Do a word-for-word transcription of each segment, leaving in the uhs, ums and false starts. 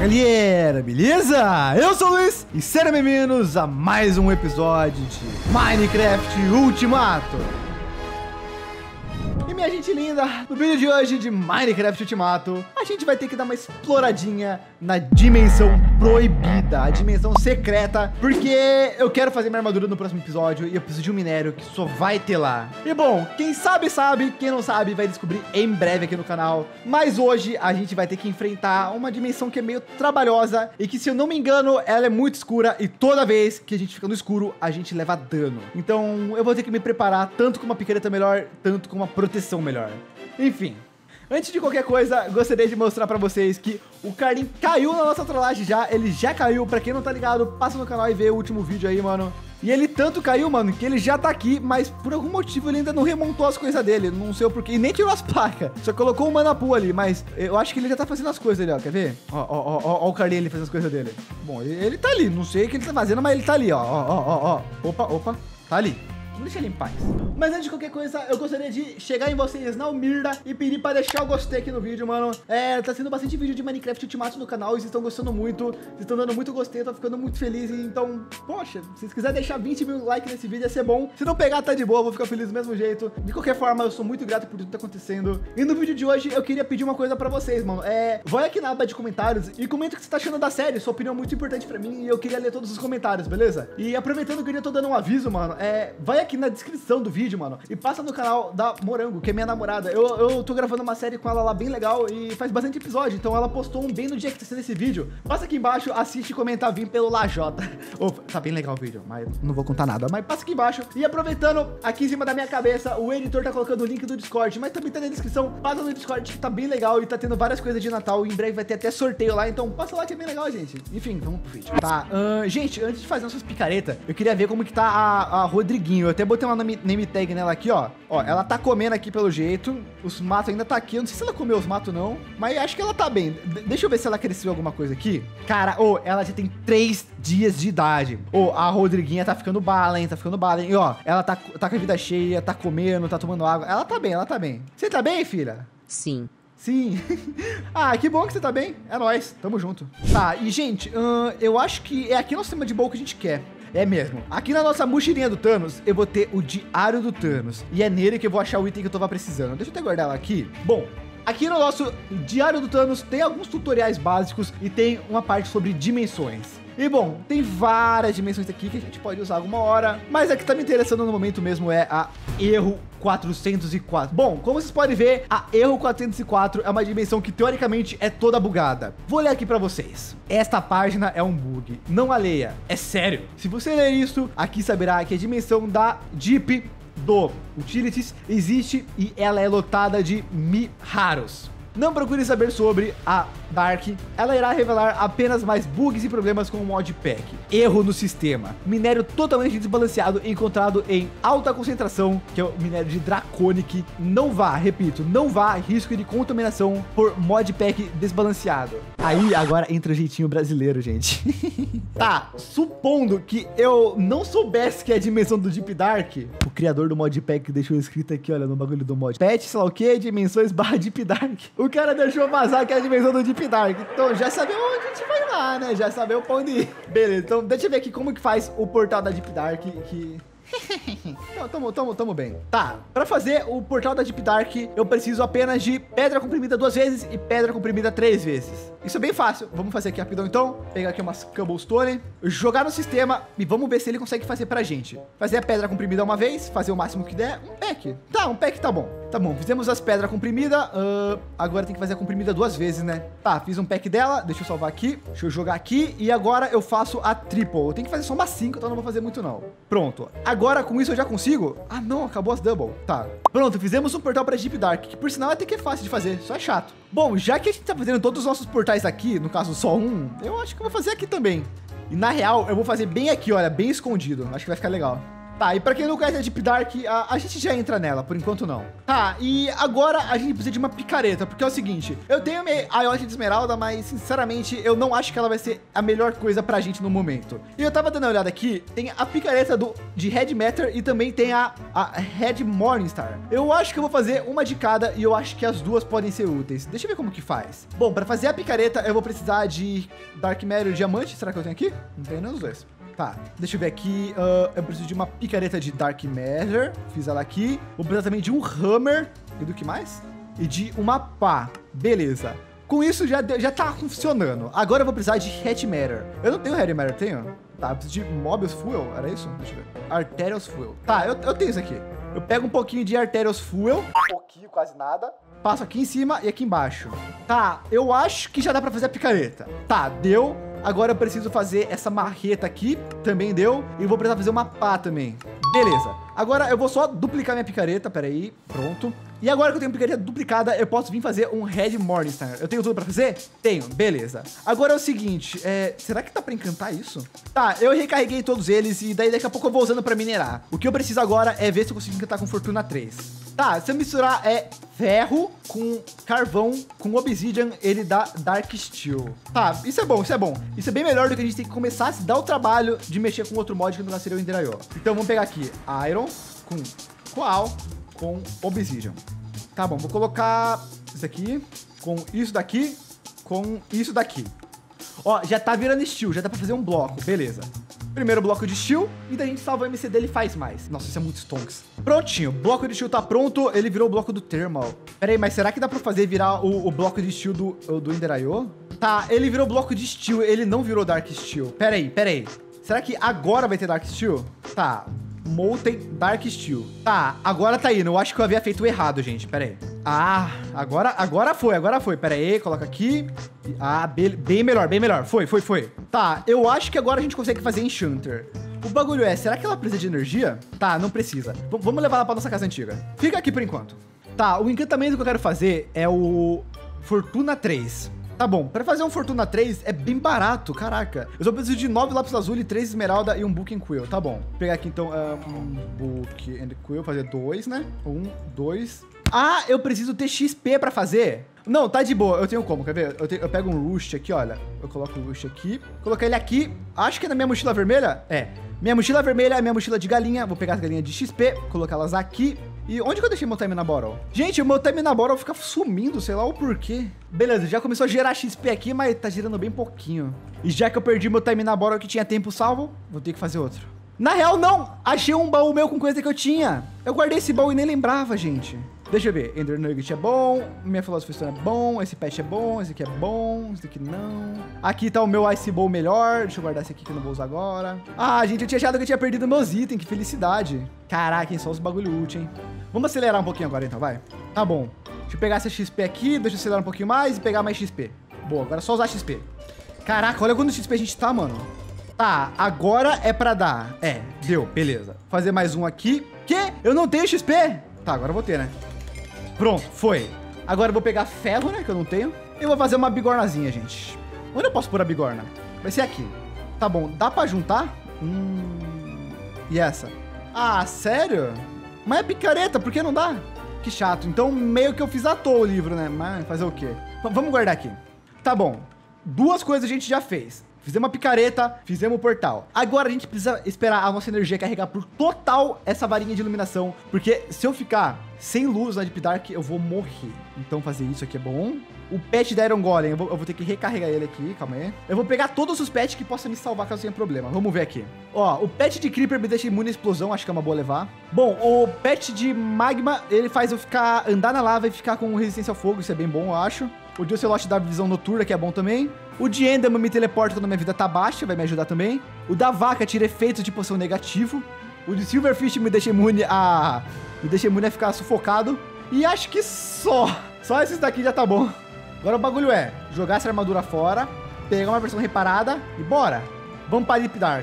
galera, beleza? Eu sou o Luiz e sejam bem-vindos a mais um episódio de Minecraft Ultimato. E minha gente linda, no vídeo de hoje de Minecraft Ultimato, a gente vai ter que dar uma exploradinha na dimensão proibida, a dimensão secreta, porque eu quero fazer minha armadura no próximo episódio e eu preciso de um minério que só vai ter lá. E bom, quem sabe sabe, quem não sabe vai descobrir em breve aqui no canal. Mas hoje a gente vai ter que enfrentar uma dimensão que é meio trabalhosa e que, se eu não me engano, ela é muito escura e toda vez que a gente fica no escuro, a gente leva dano. Então eu vou ter que me preparar tanto com uma picareta melhor, tanto com uma proteção melhor. Enfim, antes de qualquer coisa, gostaria de mostrar pra vocês que o Carlinhos caiu na nossa trollagem já. Ele já caiu, pra quem não tá ligado, passa no canal e vê o último vídeo aí, mano. E ele tanto caiu, mano, que ele já tá aqui, mas por algum motivo ele ainda não remontou as coisas dele. Não sei o porquê, e nem tirou as placas. Só colocou um manapu ali, mas eu acho que ele já tá fazendo as coisas ali, ó. Quer ver? Ó, ó, ó, ó, ó o Carlinhos ali fazendo as coisas dele. Bom, ele, ele tá ali, não sei o que ele tá fazendo, mas ele tá ali, ó, ó, ó, ó, ó. Opa, opa, tá ali. Vamos deixar ele em paz. Mas antes de qualquer coisa, eu gostaria de chegar em vocês na humilda e pedir pra deixar o gostei aqui no vídeo, mano. É, tá sendo bastante vídeo de Minecraft Ultimato no canal e vocês estão gostando muito. Vocês estão dando muito gostei, eu tô ficando muito feliz. Então, poxa, se vocês quiserem deixar vinte mil likes nesse vídeo, ia ser bom. Se não pegar, tá de boa, eu vou ficar feliz do mesmo jeito. De qualquer forma, eu sou muito grato por tudo que tá acontecendo. E no vídeo de hoje, eu queria pedir uma coisa pra vocês, mano. É, vai aqui na aba de comentários e comenta o que você tá achando da série. Sua opinião é muito importante pra mim e eu queria ler todos os comentários, beleza? E aproveitando que eu já tô dando um aviso, mano, é, vai aqui na descrição do vídeo, mano, e passa no canal da Morango, que é minha namorada. Eu, eu tô gravando uma série com ela lá bem legal e faz bastante episódio, então ela postou um bem no dia que tá sendo esse vídeo. Passa aqui embaixo, assiste e comenta, vim pelo Lajota. Oh, tá bem legal o vídeo, mas não vou contar nada, mas passa aqui embaixo. E aproveitando, aqui em cima da minha cabeça, o editor tá colocando o link do Discord, mas também tá na descrição. Passa no Discord, que tá bem legal e tá tendo várias coisas de Natal, e em breve vai ter até sorteio lá, então passa lá que é bem legal, gente. Enfim, vamos pro vídeo. Tá, uh, gente, antes de fazer nossas picaretas, eu queria ver como que tá a, a Rodriguinho. Eu até botei uma name, name tag nela aqui, ó. Ó, ela tá comendo aqui pelo jeito. Os matos ainda tá aqui. Eu não sei se ela comeu os matos, não. Mas acho que ela tá bem. De deixa eu ver se ela cresceu alguma coisa aqui. Cara, ô, oh, ela já tem três dias de idade. Ô, oh, a Rodriguinha tá ficando bala, hein? Tá ficando bala, hein? E ó, ela tá, tá com a vida cheia, tá comendo, tá tomando água. Ela tá bem, ela tá bem. Você tá bem, filha? Sim. Sim. Ah, que bom que você tá bem. É nóis. Tamo junto. Tá, e gente, hum, eu acho que é aqui nosso tema de boa que a gente quer. É mesmo. Aqui na nossa mochilinha do Thanos, eu vou ter o diário do Thanos. E é nele que eu vou achar o item que eu tava precisando. Deixa eu até guardar ela aqui. Bom, aqui no nosso diário do Thanos tem alguns tutoriais básicos e tem uma parte sobre dimensões. E bom, tem várias dimensões aqui que a gente pode usar alguma hora, mas a que tá me interessando no momento mesmo é a Erro quatrocentos e quatro. Bom, como vocês podem ver, a Erro quatrocentos e quatro é uma dimensão que teoricamente é toda bugada. Vou ler aqui pra vocês. Esta página é um bug, não a leia, é sério. Se você ler isso, aqui saberá que a dimensão da Deep do Utilities existe e ela é lotada de Mi raros. Não procure saber sobre a Dark, ela irá revelar apenas mais bugs e problemas com o modpack. Erro no sistema. Minério totalmente desbalanceado encontrado em alta concentração, que é o minério de Draconic. Não vá, repito, não vá, risco de contaminação por modpack desbalanceado. Aí agora entra o jeitinho brasileiro, gente. Tá, supondo que eu não soubesse que é a dimensão do Deep Dark, o criador do modpack deixou escrito aqui, olha, no bagulho do mod. Patch, sei lá o que, dimensões barra Deep Dark. O cara deixou vazar que é a dimensão do Deep Dark. Então já sabemos onde a gente vai lá, né? Já sabemos pra onde ir. Beleza, então deixa eu ver aqui como que faz o portal da Deep Dark, que... Não, tamo, tamo, tamo bem. Tá, pra fazer o portal da Deep Dark, eu preciso apenas de pedra comprimida duas vezes e pedra comprimida três vezes. Isso é bem fácil. Vamos fazer aqui rapidão, então. Pegar aqui umas cobblestone, jogar no sistema e vamos ver se ele consegue fazer pra gente. Fazer a pedra comprimida uma vez, fazer o máximo que der. Um pack. Tá, um pack tá bom. Tá bom, fizemos as pedras comprimidas. Uh, agora tem que fazer a comprimida duas vezes, né? Tá, fiz um pack dela. Deixa eu salvar aqui. Deixa eu jogar aqui. E agora eu faço a triple. Eu tenho que fazer só umas cinco, então não vou fazer muito, não. Pronto. Agora com isso eu já consigo. Ah, não, acabou as double. Tá. Pronto, fizemos um portal pra Deep Dark, que por sinal até que é fácil de fazer, só é chato. Bom, já que a gente tá fazendo todos os nossos portais aqui, no caso só um, eu acho que eu vou fazer aqui também. E na real, eu vou fazer bem aqui, olha, bem escondido. Acho que vai ficar legal. Tá, e pra quem não conhece a Deep Dark, a, a gente já entra nela, por enquanto não. Tá, e agora a gente precisa de uma picareta, porque é o seguinte, eu tenho a Iota de Esmeralda, mas sinceramente eu não acho que ela vai ser a melhor coisa pra gente no momento. E eu tava dando uma olhada aqui, tem a picareta do, de Red Matter e também tem a, a Red Morningstar. Eu acho que eu vou fazer uma de cada e eu acho que as duas podem ser úteis. Deixa eu ver como que faz. Bom, pra fazer a picareta eu vou precisar de Dark Matter e Diamante, será que eu tenho aqui? Não tenho nenhum dos dois. Tá, deixa eu ver aqui, uh, eu preciso de uma picareta de Dark Matter, fiz ela aqui. Vou precisar também de um Hammer, e do que mais? E de uma pá, beleza. Com isso já, já tá funcionando. Agora eu vou precisar de Red Matter. Eu não tenho Red Matter, tenho? Tá, eu preciso de Mobius Fuel, era isso? Deixa eu ver. Arterials Fuel. Tá, eu, eu tenho isso aqui. Eu pego um pouquinho de Arterials Fuel, um pouquinho, quase nada. Passo aqui em cima e aqui embaixo. Tá, eu acho que já dá pra fazer a picareta. Tá, deu. Agora eu preciso fazer essa marreta aqui, também deu. E vou precisar fazer uma pá também. Beleza. Agora eu vou só duplicar minha picareta, peraí, pronto. E agora que eu tenho picareta duplicada, eu posso vir fazer um Red Morningstar. Eu tenho tudo pra fazer? Tenho, beleza. Agora é o seguinte, é... será que dá pra encantar isso? Tá, eu recarreguei todos eles e daí daqui a pouco eu vou usando pra minerar. O que eu preciso agora é ver se eu consigo encantar com Fortuna três. Tá, se eu misturar é ferro com carvão, com obsidian, ele dá Dark Steel. Tá, isso é bom, isso é bom. Isso é bem melhor do que a gente tem que começar a se dar o trabalho de mexer com outro mod que não seria o Ender I O. Então vamos pegar aqui Iron com Coal com Obsidian. Tá bom, vou colocar isso aqui com isso daqui com isso daqui. Ó, já tá virando steel, já dá pra fazer um bloco, beleza. Primeiro bloco de steel, e daí a gente salva o M C dele e faz mais. Nossa, isso é muito stonks. Prontinho, bloco de steel tá pronto, ele virou o bloco do thermal. Pera aí, mas será que dá pra fazer virar o, o bloco de steel do, do Ender I O? Tá, ele virou bloco de steel, ele não virou Dark Steel. Pera aí, pera aí. Será que agora vai ter Dark Steel? Tá, Molten Dark Steel. Tá, agora tá indo. Eu acho que eu havia feito errado, gente. Pera aí. Ah, agora, agora foi, agora foi. Pera aí, coloca aqui. Ah, bem, bem melhor, bem melhor. Foi, foi, foi. Tá, eu acho que agora a gente consegue fazer Enchanter. O bagulho é, será que ela precisa de energia? Tá, não precisa. V vamos levar ela pra nossa casa antiga. Fica aqui por enquanto. Tá, o encantamento que eu quero fazer é o Fortuna três. Tá bom, pra fazer um Fortuna três é bem barato, caraca. Eu só preciso de nove lápis azul, três esmeralda e um Book and Quill, tá bom. Vou pegar aqui então um Book and Quill, fazer dois, né? Um, dois. Ah, eu preciso ter X P pra fazer? Não, tá de boa, eu tenho como, quer ver? Eu, te, eu pego um Rust aqui, olha. Eu coloco o Rust aqui, colocar ele aqui. Acho que é na minha mochila vermelha? É. Minha mochila vermelha é minha mochila de galinha. Vou pegar as galinhas de X P, colocá-las aqui. E onde que eu deixei meu time na bottle? Gente, o meu time na bottle fica sumindo, sei lá o porquê. Beleza, já começou a gerar X P aqui, mas tá gerando bem pouquinho. E já que eu perdi meu time na bottle que tinha tempo salvo, vou ter que fazer outro. Na real, não! Achei um baú meu com coisa que eu tinha. Eu guardei esse baú e nem lembrava, gente. Deixa eu ver. Ender Nugget é bom. Minha Philosophy Stone é bom. Esse pet é bom. Esse aqui é bom. Esse aqui não. Aqui tá o meu Ice Bowl melhor. Deixa eu guardar esse aqui que eu não vou usar agora. Ah, gente, eu tinha achado que eu tinha perdido meus itens. Que felicidade. Caraca, hein? Só os bagulho útil, hein? Vamos acelerar um pouquinho agora, então, vai. Tá bom. Deixa eu pegar essa X P aqui. Deixa eu acelerar um pouquinho mais e pegar mais X P. Boa, agora é só usar X P. Caraca, olha quanto X P a gente tá, mano. Tá, agora é pra dar. É, deu, beleza. Fazer mais um aqui. Quê? Eu não tenho X P? Tá, agora eu vou ter, né? Pronto, foi. Agora eu vou pegar ferro, né, que eu não tenho. E vou fazer uma bigornazinha, gente. Onde eu posso pôr a bigorna? Vai ser aqui. Tá bom, dá pra juntar? Hum... E essa? Ah, sério? Mas é picareta, por que não dá? Que chato. Então, meio que eu fiz à toa o livro, né? Mas fazer o quê? V- vamos guardar aqui. Tá bom. Duas coisas a gente já fez. Fizemos a picareta, fizemos o portal. Agora a gente precisa esperar a nossa energia carregar por total essa varinha de iluminação. Porque se eu ficar sem luz na Deep Dark, eu vou morrer. Então fazer isso aqui é bom. O pet da Iron Golem, eu vou, eu vou ter que recarregar ele aqui, calma aí. Eu vou pegar todos os pets que possam me salvar caso tenha problema. Vamos ver aqui. Ó, o pet de Creeper me deixa imune à explosão, acho que é uma boa levar. Bom, o pet de Magma, ele faz eu ficar, andar na lava e ficar com resistência ao fogo, isso é bem bom, eu acho. O de Ocelot dá visão noturna, que é bom também. O de Enderman me teleporta quando minha vida tá baixa, vai me ajudar também. O da vaca tira efeitos de poção negativo. O de Silverfish me deixa imune a... Me deixa imune a ficar sufocado. E acho que só. Só esses daqui já tá bom. Agora o bagulho é jogar essa armadura fora, pegar uma versão reparada e bora. Vamos pra Deep Dark.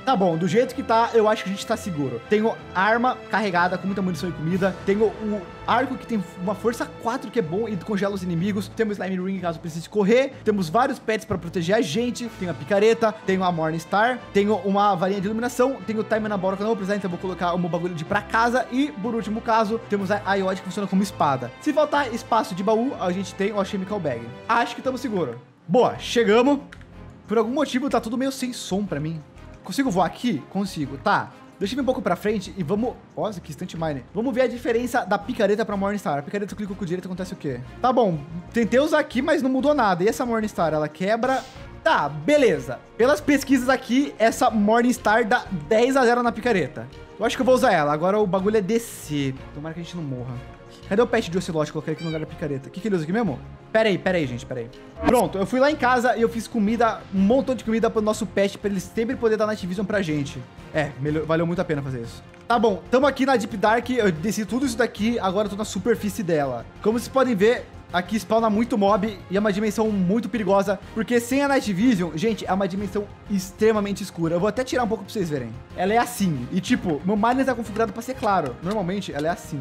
Tá bom, do jeito que tá, eu acho que a gente tá seguro. Tenho arma carregada com muita munição e comida. Tenho o arco que tem uma força quatro que é bom e congela os inimigos. Temos Slime Ring caso precise correr. Temos vários pets pra proteger a gente. Tenho a picareta, tenho a Morningstar, tenho uma varinha de iluminação, tenho o Time na bola que eu não vou precisar, então eu vou colocar o meu bagulho de ir pra casa. E, por último caso, temos a Iod que funciona como espada. Se faltar espaço de baú, a gente tem o Alchemical Bag. Acho que estamos seguros. Boa, chegamos. Por algum motivo tá tudo meio sem som pra mim. Consigo voar aqui? Consigo, tá. Deixa eu vir um pouco pra frente e vamos... Nossa, que Instant Mine. Vamos ver a diferença da picareta pra Morningstar. A picareta, eu clico com o direito, acontece o quê? Tá bom, tentei usar aqui, mas não mudou nada. E essa Morningstar, ela quebra... Tá, beleza. Pelas pesquisas aqui, essa Morningstar dá dez a zero na picareta. Eu acho que eu vou usar ela. Agora o bagulho é descer. Tomara que a gente não morra. Cadê o pet de Ocelote? Coloquei aqui no lugar da picareta. O que, que ele usa aqui mesmo? Pera aí, pera aí, gente, pera aí. Pronto, eu fui lá em casa e eu fiz comida, um montão de comida pro nosso pet, pra ele sempre poder dar Night Vision pra gente. É, melhor, valeu muito a pena fazer isso. Tá bom, tamo aqui na Deep Dark, eu desci tudo isso daqui, agora eu tô na superfície dela. Como vocês podem ver, aqui spawna muito mob e é uma dimensão muito perigosa, porque sem a Night Vision, gente, é uma dimensão extremamente escura. Eu vou até tirar um pouco pra vocês verem. Ela é assim, e tipo, meu miner tá configurado pra ser claro. Normalmente, ela é assim.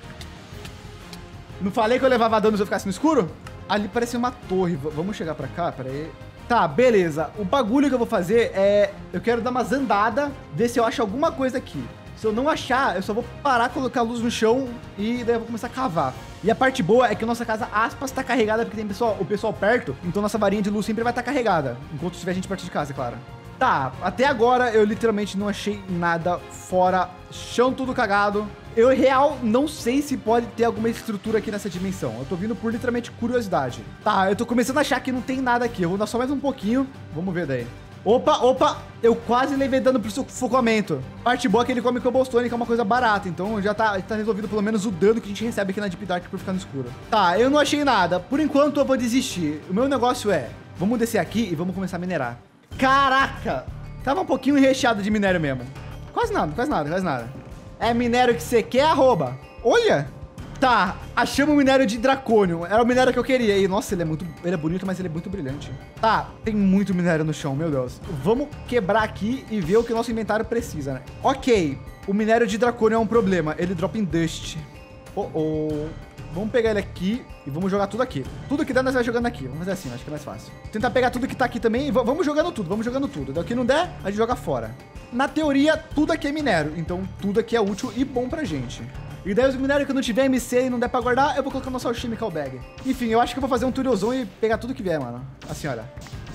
Não falei que eu levava dano se eu ficasse no escuro? Ali parece uma torre. V vamos chegar pra cá, pera aí. Tá, beleza. O bagulho que eu vou fazer é... Eu quero dar umas andadas, ver se eu acho alguma coisa aqui. Se eu não achar, eu só vou parar, colocar a luz no chão e daí eu vou começar a cavar. E a parte boa é que a nossa casa, aspas, tá carregada porque tem pessoal, o pessoal perto, então nossa varinha de luz sempre vai estar carregada. Enquanto tiver gente perto de casa, é claro. Tá, até agora eu literalmente não achei nada fora chão tudo cagado. Eu, real, não sei se pode ter alguma estrutura aqui nessa dimensão. Eu tô vindo por literalmente curiosidade. Tá, eu tô começando a achar que não tem nada aqui. Eu vou dar só mais um pouquinho. Vamos ver daí. Opa, opa, eu quase levei dano pro sufocamento. Parte boa é que ele come cobblestone, que é uma coisa barata. Então já tá, tá resolvido pelo menos o dano que a gente recebe aqui na Deep Dark por ficar no escuro. Tá, eu não achei nada. Por enquanto eu vou desistir. O meu negócio é, vamos descer aqui e vamos começar a minerar. Caraca! Tava um pouquinho recheado de minério mesmo. Quase nada, quase nada, quase nada. É minério que você quer, arroba? Olha! Tá, achamos o minério de dracônio. Era o minério que eu queria. E, nossa, ele é muito... Ele é bonito, mas ele é muito brilhante. Tá, tem muito minério no chão, meu Deus. Vamos quebrar aqui e ver o que o nosso inventário precisa, né? Ok, o minério de dracônio é um problema. Ele dropa em dust. Oh, oh. Vamos pegar ele aqui e vamos jogar tudo aqui. Tudo que der, nós vai jogando aqui. Vamos fazer assim, acho que é mais fácil. Tentar pegar tudo que tá aqui também e vamos jogando tudo, vamos jogando tudo. Daqui não der, a gente joga fora. Na teoria, tudo aqui é minério. Então, tudo aqui é útil e bom pra gente. E daí os minérios que não tiver M C e não der pra guardar, eu vou colocar no nosso Alchemical Bag. Enfim, eu acho que eu vou fazer um tutorialzão e pegar tudo que vier, mano. Assim, olha.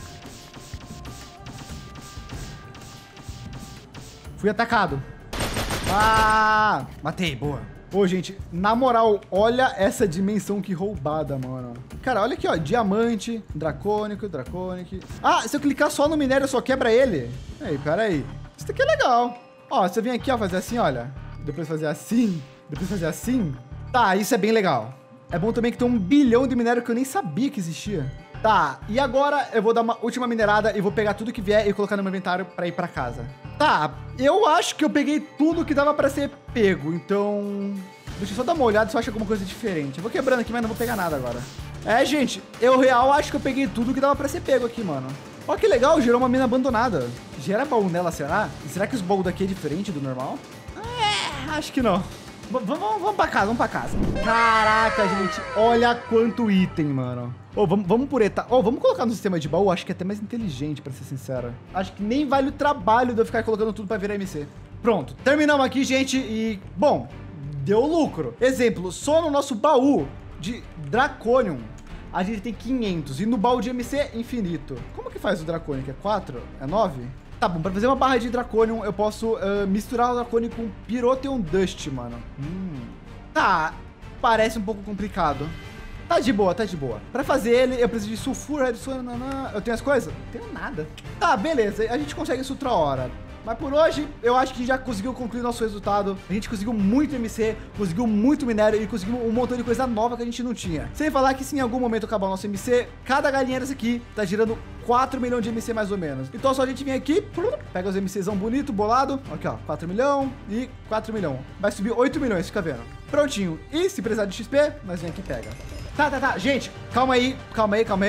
Fui atacado. Ah! Matei, boa. Ô, gente, na moral, olha essa dimensão que roubada, mano. Cara, olha aqui, ó. Diamante, dracônico, dracônico. Ah, se eu clicar só no minério, só quebra ele? Ei, pera aí. Isso aqui é legal. Ó, se eu vim aqui, ó, fazer assim, olha. Depois fazer assim. Depois fazer assim. Tá, isso é bem legal. É bom também que tem um bilhão de minério que eu nem sabia que existia. Tá, e agora eu vou dar uma última minerada e vou pegar tudo que vier e colocar no meu inventário pra ir pra casa. Tá, eu acho que eu peguei tudo que dava pra ser pego, então... Deixa eu só dar uma olhada se eu acho alguma coisa diferente. Eu vou quebrando aqui, mas não vou pegar nada agora. É, gente, eu real acho que eu peguei tudo que dava pra ser pego aqui, mano. Ó, que legal, gerou uma mina abandonada. Gera baú nela, será? E será que os baús daqui é diferente do normal? É, acho que não. Vamos, vamos pra casa, vamos pra casa. Caraca, gente, olha quanto item, mano. Ô, oh, vamos, vamos por etapa. Ô, oh, vamos colocar no sistema de baú, acho que é até mais inteligente, pra ser sincero. Acho que nem vale o trabalho de eu ficar colocando tudo pra virar M C. Pronto, terminamos aqui, gente, e... Bom, deu lucro. Exemplo, só no nosso baú de Draconium, a gente tem quinhentos. E no baú de M C, infinito. Como que faz o Draconium? É quatro? É nove? Tá bom, pra fazer uma barra de Draconium, eu posso uh, misturar o Draconium com Pyrotheon Dust, mano. Hum. Tá, parece um pouco complicado. Tá de boa, tá de boa. Pra fazer ele, eu preciso de sulfuro, redstone, nanã. Eu tenho as coisas? Não tenho nada. Tá, beleza, a gente consegue isso outra hora. Mas por hoje, eu acho que a gente já conseguiu concluir nosso resultado. A gente conseguiu muito M C, conseguiu muito minério e conseguiu um montão de coisa nova que a gente não tinha. Sem falar que se em algum momento acabar o nosso M C, cada galinha dessa aqui tá girando quatro milhões de M C mais ou menos. Então só a gente vem aqui, pega os MCzão bonito, bolado. Aqui, ó, quatro milhões e quatro milhões. Vai subir oito milhões, fica vendo. Prontinho. E se precisar de X P, nós vem aqui e pega. Tá, tá, tá. Gente, calma aí, calma aí, calma aí.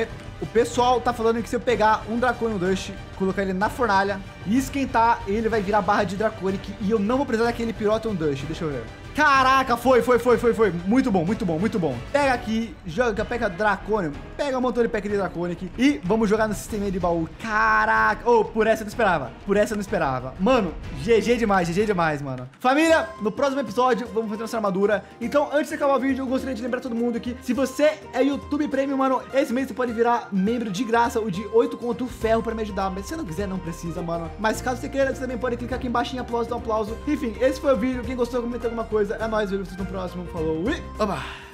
o pessoal tá falando que se eu pegar um Draconic Dust, colocar ele na fornalha e esquentar, ele vai virar barra de Draconic e eu não vou precisar daquele Pyroton Dust. Deixa eu ver. Caraca, foi, foi, foi, foi, foi. Muito bom, muito bom, muito bom. Pega aqui, joga, pega Draconic, pega o motor de pack de Draconic e vamos jogar no sistema de baú. Caraca. Oh, por essa eu não esperava. Por essa eu não esperava. Mano, G G demais, G G demais, mano. Família, no próximo episódio vamos fazer nossa armadura. Então, antes de acabar o vídeo, eu gostaria de lembrar todo mundo que se você é YouTube Premium, mano, esse mês você pode virar membro de graça, o de oito conto ferro pra me ajudar. Mas se você não quiser, não precisa, mano. Mas caso você queira, você também pode clicar aqui embaixo em aplauso, dar um aplauso. Enfim, esse foi o vídeo. Quem gostou, comenta alguma coisa. É nóis, eu vejo vocês no próximo. Falou e... Oba!